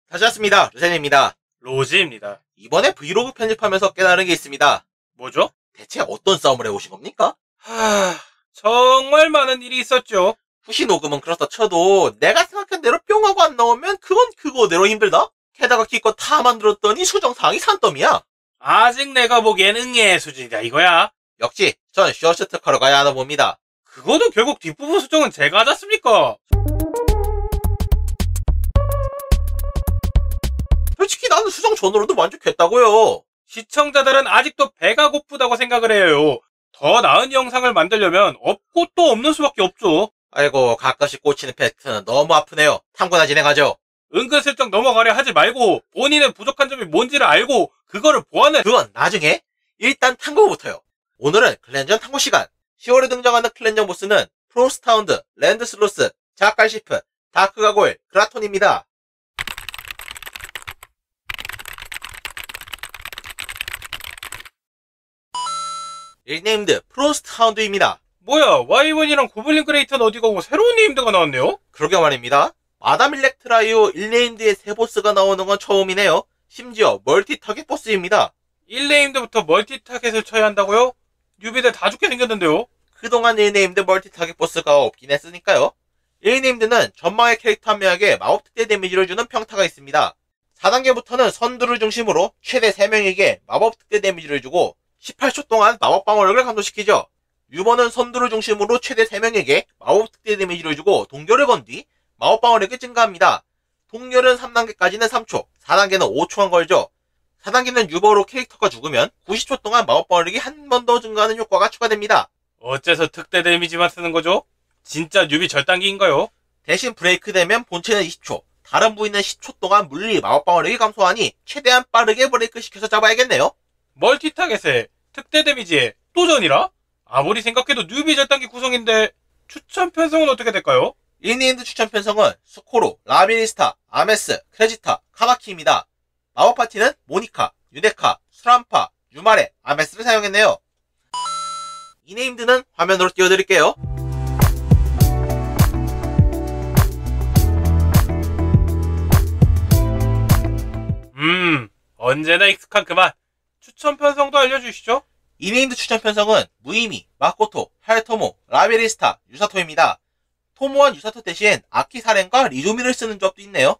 다시 왔습니다. 루센입니다. 로지입니다. 이번에 브이로그 편집하면서 깨달은 게 있습니다. 뭐죠? 대체 어떤 싸움을 해오신 겁니까? 정말 많은 일이 있었죠. 후시 녹음은 그렇다 쳐도 내가 생각한 대로 뿅 하고 안 나오면 그건 그거대로 힘들다? 게다가 기껏 다 만들었더니 수정사항이 산더미야. 아직 내가 보기엔 응애 수준이다 이거야. 역시 전 쇼츠 특허로 가야 하나 봅니다. 그거도 결국 뒷부분 수정은 제가 하지 않습니까? 솔직히 나는 수정 전으로도 만족했다고요. 시청자들은 아직도 배가 고프다고 생각을 해요. 더 나은 영상을 만들려면 없고 또 없는 수밖에 없죠. 아이고 가끔씩 꽂히는 팩트는 너무 아프네요. 탐구나 진행하죠. 은근슬쩍 넘어가려 하지 말고 본인의 부족한 점이 뭔지를 알고 그거를 보완해. 그건 나중에. 일단 탐구부터요. 오늘은 클렌전 탐구 시간. 10월에 등장하는 클렌전 보스는 프로스트하운드, 랜드슬로스, 자칼시프, 다크가골, 그라톤입니다. 일네임드 프로스트하운드입니다. 뭐야, 와이번이랑 고블린 그레이터는 어디 가고 새로운 네임드가 나왔네요? 그러게 말입니다. 마담 일렉트라 이후 일네임드의 새 보스가 나오는 건 처음이네요. 심지어 멀티 타겟 보스입니다. 1네임드부터 멀티 타겟을 쳐야 한다고요? 뉴비들 다 죽게 생겼는데요? 그동안 1네임드 멀티 타겟 보스가 없긴 했으니까요. 1네임드는 전망의 캐릭터 한 명에게 마법 특대 데미지를 주는 평타가 있습니다. 4단계부터는 선두를 중심으로 최대 3명에게 마법 특대 데미지를 주고 18초 동안 마법 방어력을 감소시키죠. 유버는 선두를 중심으로 최대 3명에게 마법 특대 데미지를 주고 동결을 건 뒤 마법 방어력이 증가합니다. 동결은 3단계까지는 3초, 4단계는 5초간 걸죠. 4단계는 유버로 캐릭터가 죽으면 90초 동안 마법 방어력이 한 번 더 증가하는 효과가 추가됩니다. 어째서 특대 데미지만 쓰는 거죠? 진짜 뉴비 절단기인가요? 대신 브레이크 되면 본체는 20초, 다른 부위는 10초 동안 물리 마법 방어력이 감소하니 최대한 빠르게 브레이크 시켜서 잡아야겠네요. 멀티 타겟에 특대 데미지에 또 전이라? 아무리 생각해도 뉴비 절단기 구성인데 추천 편성은 어떻게 될까요? 1네임드 추천 편성은 스코로, 라비리스타, 아메스, 크레지타, 카마키입니다. 마법 파티는 모니카, 유데카, 수람파, 유마레, 아메스를 사용했네요. 2네임드는 화면으로 띄워드릴게요. 언제나 익숙한 그만. 추천 편성도 알려주시죠. 2네임드 추천 편성은 무이미, 마코토, 하야토모, 라비리스타, 유사토입니다. 토모와 유사토 대신 아키 사렌과 리조미를 쓰는 조합도 있네요.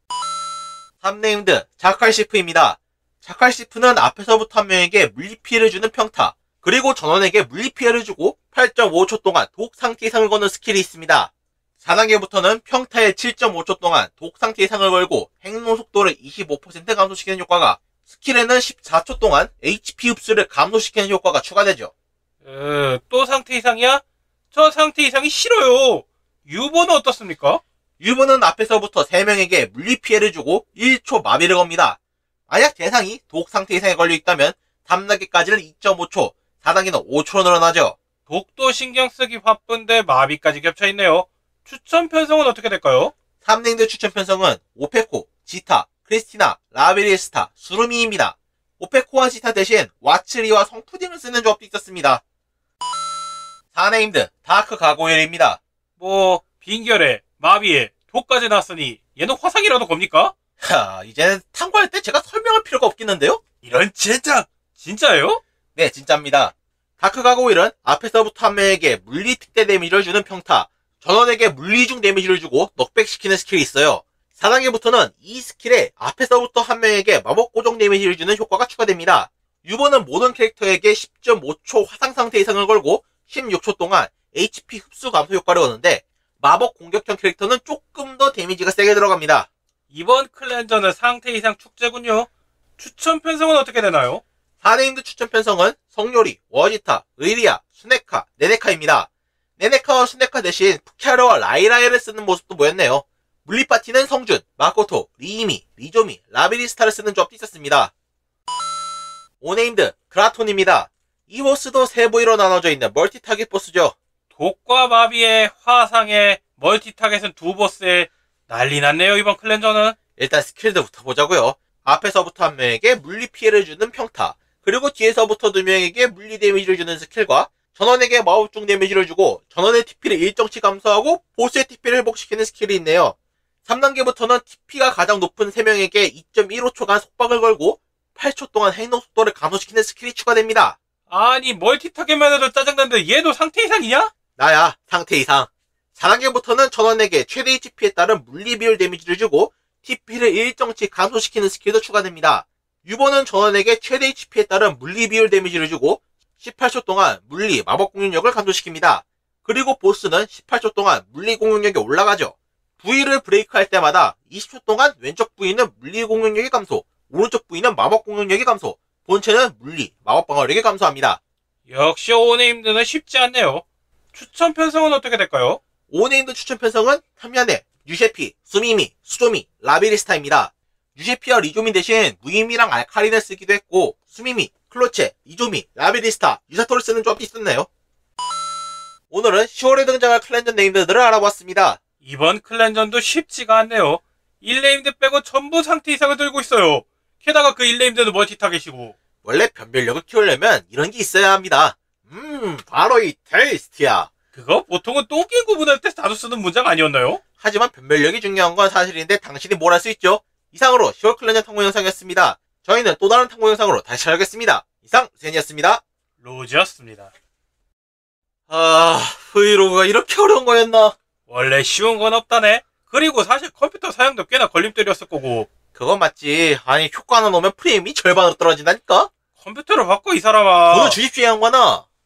3네임드 자칼시프입니다. 자칼시프는 앞에서부터 한 명에게 물리피해를 주는 평타, 그리고 전원에게 물리피해를 주고 8.5초 동안 독 상태 이상을 거는 스킬이 있습니다. 4단계부터는 평타에 7.5초 동안 독 상태 이상을 걸고 행동 속도를 25% 감소시키는 효과가, 스킬에는 14초 동안 HP 흡수를 감소시키는 효과가 추가되죠. 또 상태 이상이야? 저 상태 이상이 싫어요. 유보는 어떻습니까? 유보는 앞에서부터 3명에게 물리피해를 주고 1초 마비를 겁니다. 만약 대상이 독 상태 이상에 걸려있다면 3단계까지는 2.5초, 4단계는 5초로 늘어나죠. 독도 신경쓰기 바쁜데 마비까지 겹쳐있네요. 추천 편성은 어떻게 될까요? 3네임드 추천 편성은 오페코, 지타, 크리스티나, 라베리스타, 수루미입니다. 오페코와 지타 대신 와츠리와 성푸딩을 쓰는 조합도 있었습니다. 4네임드 다크 가고엘입니다. 뭐 빈결에 마비에 독까지 나왔으니 얘는 화상이라도 겁니까? 이제는 탐구할 때 제가 설명할 필요가 없겠는데요? 이런 젠장! 진짜예요? 네, 진짜입니다. 다크 가고일은 앞에서부터 한 명에게 물리 특대 데미지를 주는 평타, 전원에게 물리중 데미지를 주고 넉백시키는 스킬이 있어요. 4단계부터는 이 스킬에 앞에서부터 한 명에게 마법 고정 데미지를 주는 효과가 추가됩니다. 유버는 모든 캐릭터에게 10.5초 화상 상태 이상을 걸고 16초 동안 HP 흡수 감소 효과를 얻는데, 마법 공격형 캐릭터는 조금 더 데미지가 세게 들어갑니다. 이번 클렌저는 상태 이상 축제군요. 추천 편성은 어떻게 되나요? 4네임드 추천 편성은 성요리, 워지타, 의리아, 수네카, 네네카입니다. 네네카와 수네카 대신 푸키하르와 라이라이를 쓰는 모습도 보였네요. 물리파티는 성준, 마코토, 리이미, 리조미, 라비리스타를 쓰는 조합도 있었습니다. 5네임드 그라톤입니다. 이 보스도 세 부위로 나눠져 있는 멀티 타겟 보스죠. 독과 마비의 화상의 멀티 타겟은 두 보스에 난리 났네요, 이번 클렌저는. 일단 스킬들부터 보자고요. 앞에서부터 한 명에게 물리 피해를 주는 평타, 그리고 뒤에서부터 두 명에게 물리 데미지를 주는 스킬과 전원에게 마법중 데미지를 주고 전원의 TP를 일정치 감소하고 보스의 TP를 회복시키는 스킬이 있네요. 3단계부터는 TP가 가장 높은 3명에게 2.15초간 속박을 걸고 8초 동안 행동 속도를 감소시키는 스킬이 추가됩니다. 아니 멀티 타겟만 해도 짜증나는데 얘도 상태 이상이냐? 나야 상태 이상. 4단계부터는 전원에게 최대 HP에 따른 물리 비율 데미지를 주고 TP를 일정치 감소시키는 스킬도 추가됩니다. 유보는 전원에게 최대 HP에 따른 물리 비율 데미지를 주고 18초 동안 물리 마법 공격력을 감소시킵니다. 그리고 보스는 18초 동안 물리 공격력이 올라가죠. V를 브레이크할 때마다 20초 동안 왼쪽 부위는 물리 공격력이 감소, 오른쪽 부위는 마법 공격력이 감소, 본체는 물리, 마법 방어력이 감소합니다. 역시 오네임드는 쉽지 않네요. 추천 편성은 어떻게 될까요? 오네임드 추천 편성은 3년에 유셰피, 수미미, 수조미, 라비리스타입니다. 유셰피와 리조미 대신 무임이랑 알카린을 쓰기도 했고 수미미, 클로체, 이조미, 라비리스타, 유사토를 쓰는 조합도 있었네요. 오늘은 10월에 등장할 클랜전 네임드들을 알아보았습니다. 이번 클랜전도 쉽지가 않네요. 1네임드 빼고 전부 상태 이상을 들고 있어요. 게다가 그 1네임드는 멀티 타겟이고. 원래 변별력을 키우려면 이런 게 있어야 합니다. 바로 이 테이스트야. 그거 보통은 똥개 구분할 때 자주 쓰는 문장 아니었나요? 하지만 변별력이 중요한 건 사실인데 당신이 뭘 할 수 있죠? 이상으로 10월 클랜전 탐구 영상이었습니다. 저희는 또 다른 탐구 영상으로 다시 찾아오겠습니다. 이상 젠이었습니다. 로즈였습니다. 브이로그가 이렇게 어려운 거였나? 원래 쉬운 건 없다네. 그리고 사실 컴퓨터 사양도 꽤나 걸림돌이었을 거고. 그건 맞지. 아니 효과 하나 놓으면 프레임이 절반으로 떨어진다니까? 컴퓨터를 바꿔 이 사람아. 돈을 주십시오 양반아.